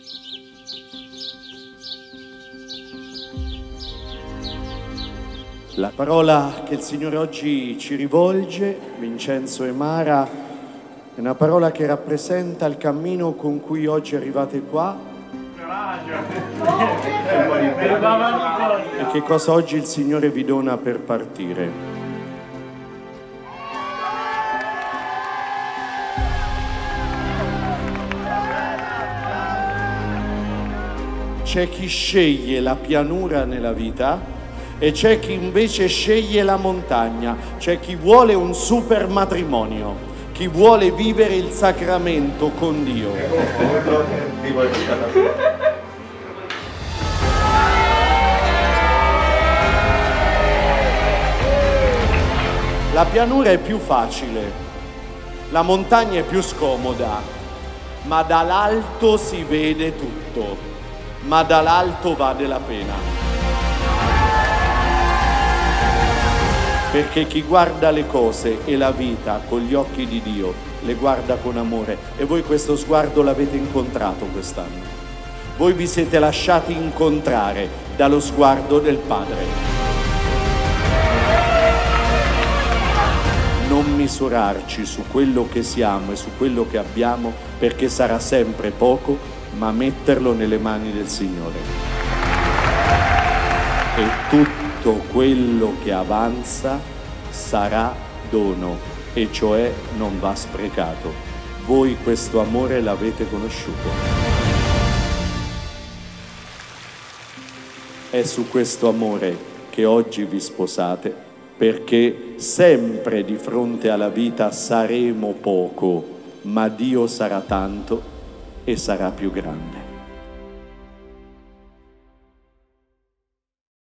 La parola che il Signore oggi ci rivolge, Vincenzo e Mara, è una parola che rappresenta il cammino con cui oggi arrivate qua e che cosa oggi il Signore vi dona per partire. C'è chi sceglie la pianura nella vita e c'è chi invece sceglie la montagna, c'è chi vuole un super matrimonio, chi vuole vivere il sacramento con Dio. La pianura è più facile, la montagna è più scomoda, ma dall'alto si vede tutto, ma dall'alto vale la pena. Perché chi guarda le cose e la vita con gli occhi di Dio le guarda con amore, e voi questo sguardo l'avete incontrato quest'anno. Voi vi siete lasciati incontrare dallo sguardo del Padre. Non misurarci su quello che siamo e su quello che abbiamo, perché sarà sempre poco, ma metterlo nelle mani del Signore. E tutto quello che avanza sarà dono, e cioè non va sprecato. Voi questo amore l'avete conosciuto. È su questo amore che oggi vi sposate, perché sempre di fronte alla vita saremo poco, ma Dio sarà tanto e sarà più grande.